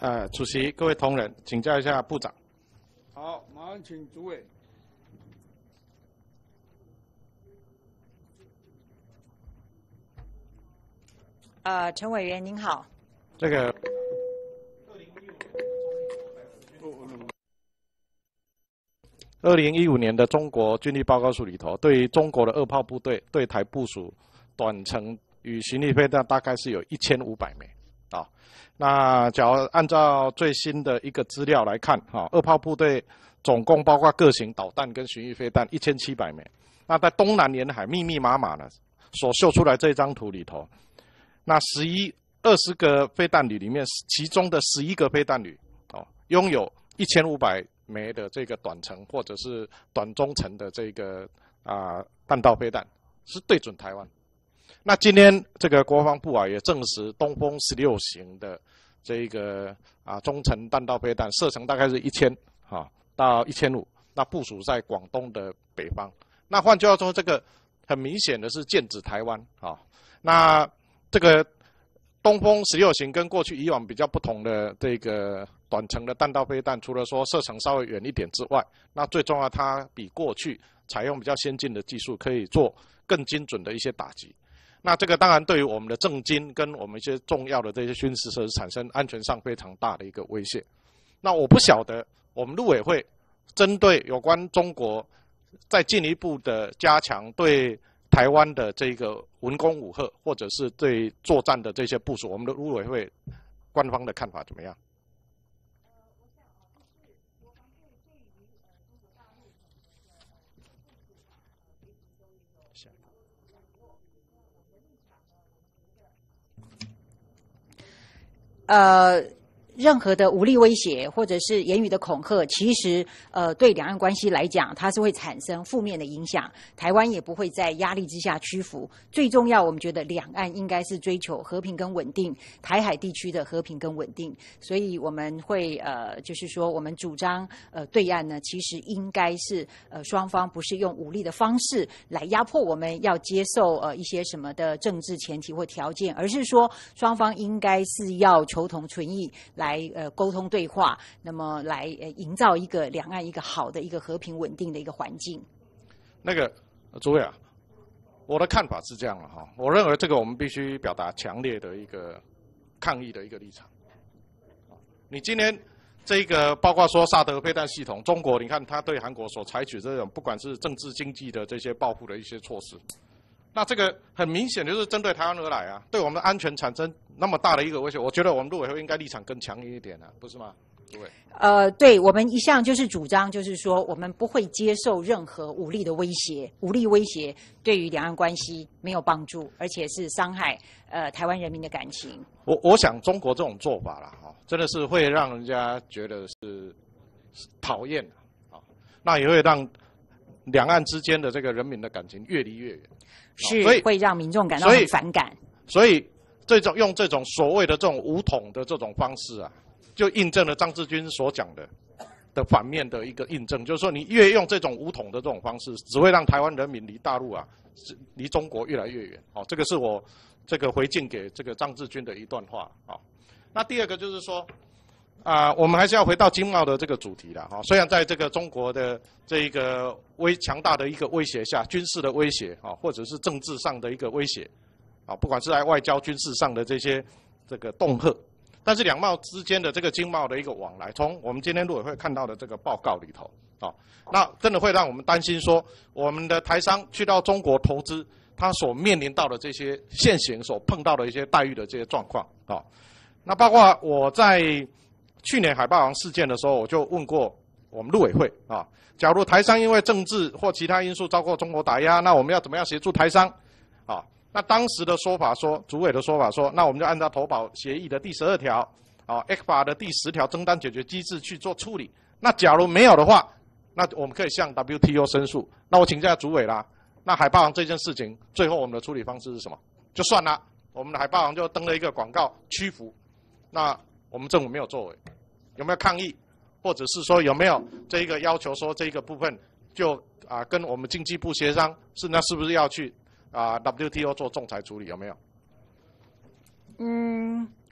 主席、各位同仁，请教一下部长。 好，马上请主委。 陈委员您好。 这个2015年的中国军力报告书里头，对于中国的2炮部队对台部署短程与巡弋飞弹大概是有1500枚啊。那假如按照最新的一个资料来看，2炮部队总共包括各型导弹跟巡弋飞弹1700枚。那在东南沿海密密麻麻的所秀出来这张图里头，那20个飞弹旅里面，其中的11个飞弹旅拥有1500枚的这个短程或者是短中程的这个弹道飞弹，是对准台湾。那今天这个国防部也证实，东风16型的这个中程弹道飞弹射程大概是1000到1500，那部署在广东的北方。那换句话说，这个很明显的是剑指台湾那这个东风16型跟过去以往比较不同的这个短程的弹道飞弹，除了说射程稍微远一点之外，那最重要它比过去采用比较先进的技术，可以做更精准的一些打击。那这个当然对于我们的政经跟我们一些重要的这些军事设施产生安全上非常大的一个威胁。那我不晓得我们陆委会针对有关中国再进一步的加强对台湾的这个文攻武吓，或者是对作战的这些部署，我们的陆委会官方的看法怎么样？ 任何的无力威胁或者是言语的恐吓，其实对两岸关系来讲，它是会产生负面的影响。台湾也不会在压力之下屈服。最重要，我们觉得两岸应该是追求和平跟稳定，台海地区的和平跟稳定。所以我们会就是说，我们主张对岸呢，其实应该是双方不是用武力的方式来压迫我们要接受一些什么的政治前提或条件，而是说双方应该是要求同存异来沟通对话，那么来营造一个两岸一个好的一个和平稳定的一个环境。 那个诸位我的看法是这样的我认为这个我们必须表达强烈的一个抗议的一个立场。你今天这个包括说萨德飞弹系统，中国你看他对韩国所采取这种不管是政治经济的这些报复的一些措施，那这个很明显就是针对台湾而来对我们的安全产生那么大的一个威胁。我觉得我们陆委会应该立场更强硬一点不是吗？诸位。 对，我们一向就是主张，就是说我们不会接受任何武力的威胁，武力威胁对于两岸关系没有帮助，而且是伤害台湾人民的感情。 我想中国这种做法真的是会让人家觉得是讨厌那也会让两岸之间的这个人民的感情越离越远， 是会让民众感到很反感。 所以用这种所谓的这种武统的这种方式就印证了张志军所讲的反面的一个印证，就是说你越用这种武统的这种方式，只会让台湾人民离大陆离中国越来越远。这个是我这个回敬给这个张志军的一段话那第二个就是说我们还是要回到经贸的这个主题啦虽然在这个中国的这一个强大的一个威胁下，军事的威胁或者是政治上的一个威胁不管是在外交军事上的这些这个恫吓，但是两贸之间的这个经贸的一个往来，从我们今天陆委会看到的这个报告里头那真的会让我们担心说，我们的台商去到中国投资，他所面临到的这些现行所碰到的一些待遇的这些状况那包括我在去年海霸王事件的时候，我就问过我们陆委会假如台商因为政治或其他因素遭过中国打压，那我们要怎么样协助台商那当时的说法说，主委的说法说，那我们就按照投保协议的第12条，ECFA 的第10条争端解决机制去做处理。那假如没有的话，那我们可以向 WTO 申诉。那我请教主委啦，那海霸王这件事情，最后我们的处理方式是什么？就算了，我们的海霸王就登了一个广告屈服，那我们政府没有作为，有没有抗议，或者是说有没有这一个要求说这个部分就跟我们经济部协商，那是不是要去WTO 做仲裁处理，有没有？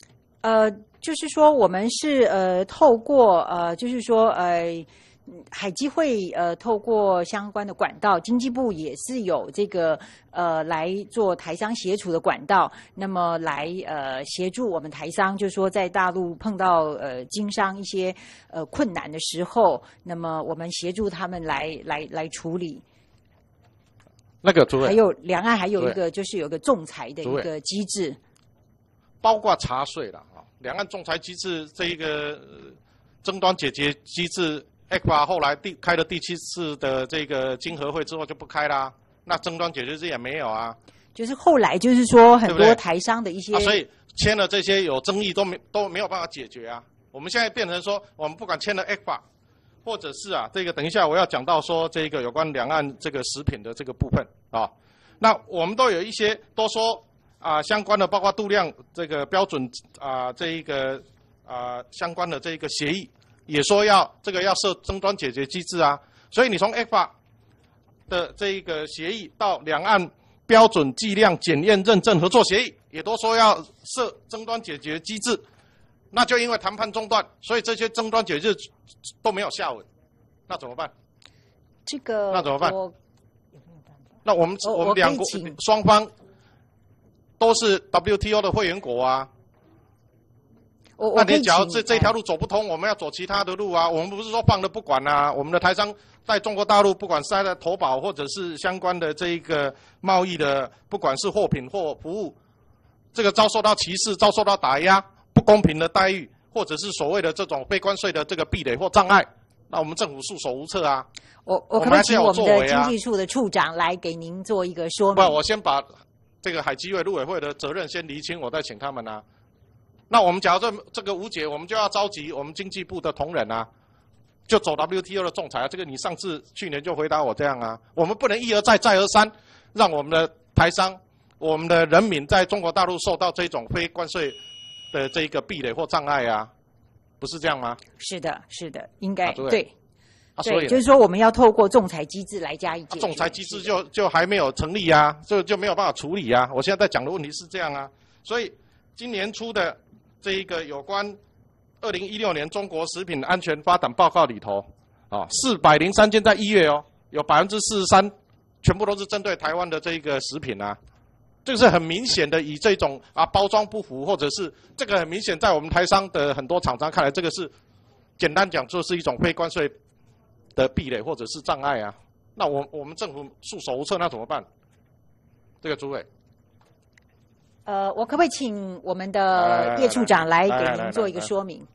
就是说我们是透过就是说海基会透过相关的管道，经济部也是有这个来做台商协处的管道，那么来协助我们台商，就是说在大陆碰到经商一些困难的时候，那么我们协助他们来处理。 那个主委， 还有两岸还有一个就是有个仲裁的一个机制， 包括茶税了啊，两岸仲裁机制这一个争端解决机制。ECFA 后来开了第7次的这个经合会之后就不开啦，那争端解决制也没有啊。 就是后来就是说很多台商的一些， 所以签了这些有争议都没有办法解决啊。我们现在变成说，我们不管签了 ECFA， 或者是这个等一下我要讲到说这个有关两岸这个食品的这个部分啊，那我们都有一些都说相关的包括度量这个标准这一个相关的这个协议。也说要设争端解决机制啊，所以你从 ECFA 的这一个协议到两岸标准计量检验认证合作协议，也都说要设争端解决机制，那就因为谈判中断，所以这些争端解决都没有下文，那怎么办？那怎么办？那我们两国双方都是 WTO 的会员国啊。那你假如这条路走不通，我们要走其他的路啊。我们不是说放了不管啊。我们的台商在中国大陆，不管是在投保或者是相关的这一个贸易的，不管是货品或服务，这个遭受到歧视、遭受到打压、不公平的待遇，或者是所谓的这种非关税的这个壁垒或障碍，那我们政府束手无策啊。 我可不可以请我们的经济处的处长来给您做一个说明？ 不，我先把这个海基会、陆委会的责任先厘清，我再请他们啊。那我们假如这个无解，我们就要召集我们经济部的同仁啊，就走 WTO 的仲裁啊。这个你去年就回答我这样啊。我们不能一而再再而三，让我们的台商、我们的人民在中国大陆受到这种非关税的这个壁垒或障碍啊，不是这样吗？ 是的，是的，应该对。 所以就是说我们要透过仲裁机制来加以解决。 仲裁机制就还没有成立啊，就没有办法处理啊。我现在在讲的问题是这样啊，所以今年初的。这一个有关2016年中国食品安全发展报告里头，403件在1月有43%全部都是针对台湾的这个食品啊，这个是很明显的以这种包装不符，或者是这个很明显在我们台商的很多厂商看来，这个是简单讲就是一种非关税的壁垒或者是障碍啊。那我们政府束手无策，那怎么办？这个主委。 我可不可以请我们的叶处长来给您做一个说明？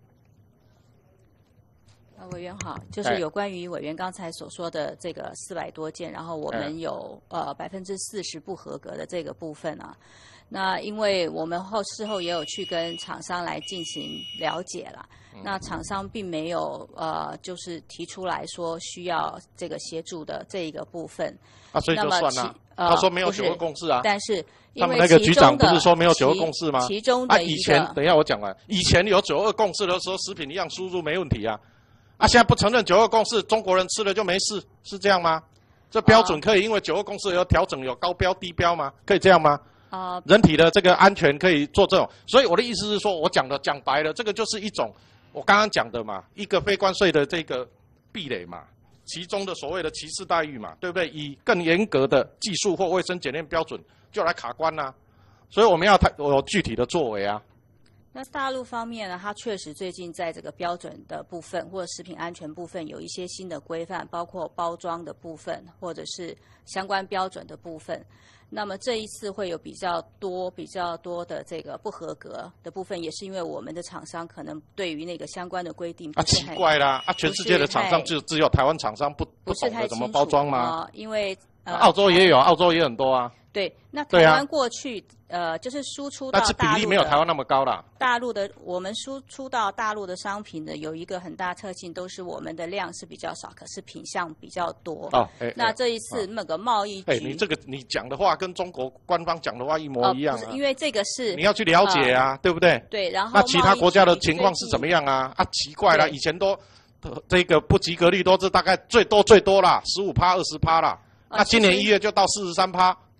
委员好，就是有关于委员刚才所说的这个400多件，然后我们有40%不合格的这个部分啊。那因为我们事后也有去跟厂商来进行了解啦，那厂商并没有就是提出来说需要这个协助的这一个部分。 所以就算了。他说没有9个共识啊， 但是他们那个局长不是说没有9个共识吗？ 其中的以前等一下我讲完，以前有9个共识的时候，食品一样输入没问题啊。现在不承认9个共识，中国人吃了就没事，是这样吗？这标准可以因为9个共识有调整，有高标低标吗？可以这样吗？人体的这个安全可以做这种，所以我的意思是说，我讲白了，这个就是一种我刚刚讲的嘛，一个非关税的这个壁垒嘛。其中的所谓的歧视待遇嘛，对不对？以更严格的技术或卫生检验标准就来卡关啊，所以我们要有具体的作为啊。 那大陆方面呢，它确实最近在这个标准的部分或者食品安全部分有一些新的规范，包括包装的部分或者是相关标准的部分。那么这一次会有比较多的这个不合格的部分，也是因为我们的厂商可能对于那个相关的规定奇怪啦全世界的厂商就只有台湾厂商不懂得怎么包装吗？ 因为澳洲也有，澳洲也很多啊。 对，那台湾过去就是输出到大陆的， 但是比例没有台湾那么高啦。 大陆的我们输出到大陆的商品的有一个很大特性，都是我们的量是比较少，可是品项比较多。那这一次那个贸易局， 你讲的话跟中国官方讲的话一模一样啊。 不是，因为这个是你要去了解啊，对不对？ 对，然后那其他国家的情况是怎么样啊？奇怪了，以前都这个不及格率都是大概最多啦，15%、20%啦。那今年1月就到43%。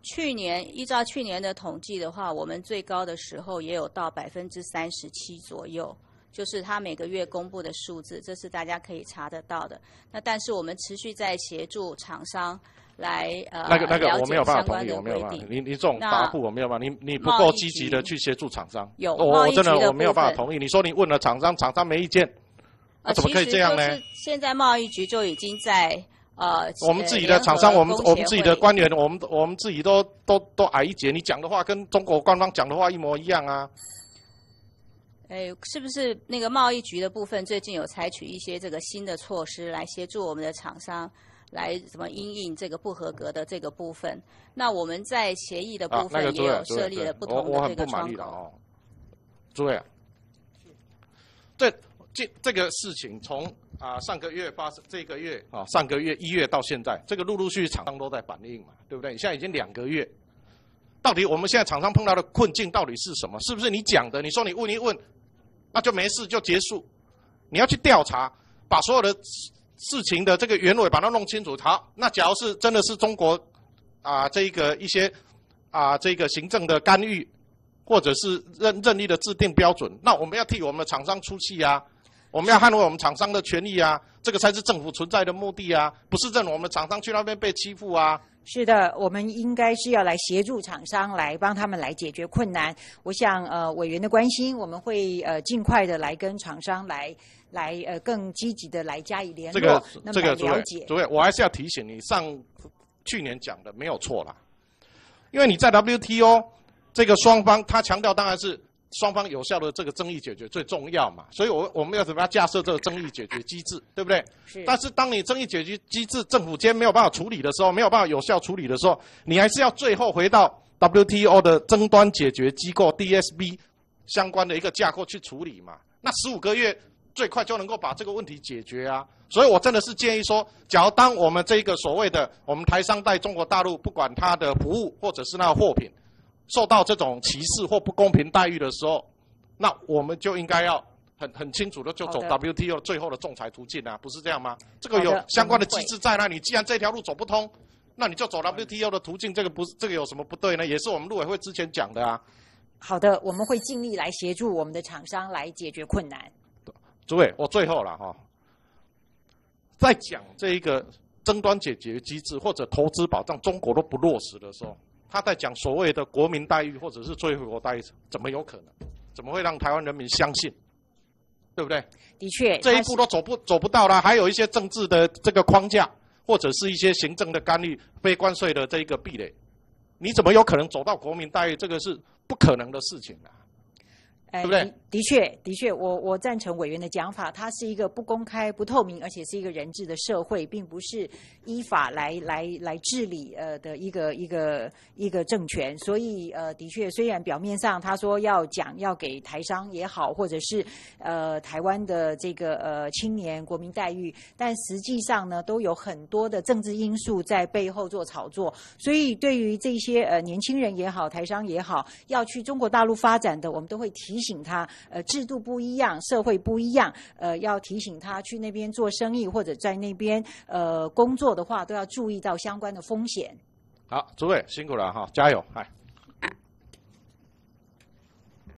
去年依照去年的统计的话，我们最高的时候也有到37%左右，就是他每个月公布的数字，这是大家可以查得到的。那但是我们持续在协助厂商来那个了我没有解相关办法同意，我没有的规定。 办法。你这种答复我没有办法，你不贸易够积极局的去协助厂商。 有贸易局的我真的我没有部分办法同意。你说你问了厂商，厂商没意见，那怎么可以这样呢？ 其实就是现在贸易局就已经在我们自己的厂商，我们自己的官员，我们自己都矮一截。你讲的话跟中国官方讲的话一模一样啊。 是不是那个贸易局的部分最近有采取一些这个新的措施来协助我们的厂商来怎么因应这个不合格的这个部分？那我们在协议的部分也有设立了不同的这个窗口。 哦，诸位，这个事情从上个月发生，这个月上个月1月到现在，这个陆陆续续厂商都在反映嘛，对不对？现在已经2个月，到底我们现在厂商碰到的困境到底是什么？是不是你讲的？你说你问一问，那就没事就结束？你要去调查，把所有的事情的这个原委把它弄清楚。好，那假如是真的是中国这个一些这个行政的干预，或者是任意的制定标准，那我们要替我们的厂商出气啊。我们要捍卫我们厂商的权益啊，这个才是政府存在的目的啊，不是让我们厂商去那边被欺负啊。 是的，我们应该是要来协助厂商，来帮他们来解决困难。我想委员的关心，我们会尽快的来跟厂商来更积极的来加以联络， 这个了解。 主委，我还是要提醒你，去年讲的没有错啦，因为你在 WTO 这个双方，他强调当然是双方有效的这个争议解决最重要嘛，所以我们要怎么样架设这个争议解决机制，对不对？ 是。 但是当你争议解决机制政府间没有办法处理的时候，没有办法有效处理的时候，你还是要最后回到 WTO 的争端解决机构 DSB 相关的一个架构去处理嘛。那15个月最快就能够把这个问题解决啊。所以我真的是建议说，假如当我们这个所谓的我们台商在中国大陆，不管它的服务或者是那个货品，受到这种歧视或不公平待遇的时候，那我们就应该要很清楚的就走 WTO 最后的仲裁途径啊，不是这样吗？这个有相关的机制在那，你既然这条路走不通，那你就走 WTO 的途径，这个有什么不对呢？也是我们陆委会之前讲的啊。 好的，我们会尽力来协助我们的厂商来解决困难。 诸位，我最后了哈，在讲这一个争端解决机制或者投资保障，中国都不落实的时候，他在讲所谓的国民待遇或者是最惠国待遇，怎么有可能？怎么会让台湾人民相信？对不对？ 的确， 这一步都走不到了，还有一些政治的这个框架，或者是一些行政的干预、非关税的这一个壁垒，你怎么有可能走到国民待遇？这个是不可能的事情啊。对不对？ 的确，我赞成委员的讲法，它是一个不公开、不透明，而且是一个人治的社会，并不是依法来治理的一个政权。所以的确，虽然表面上他说要给台商也好，或者是台湾的这个青年国民待遇，但实际上呢，都有很多的政治因素在背后做炒作。所以对于这些年轻人也好，台商也好，要去中国大陆发展的，我们都会提醒他，制度不一样，社会不一样，要提醒他去那边做生意或者在那边工作的话，都要注意到相关的风险。 好，诸位辛苦了哈，加油，嗨。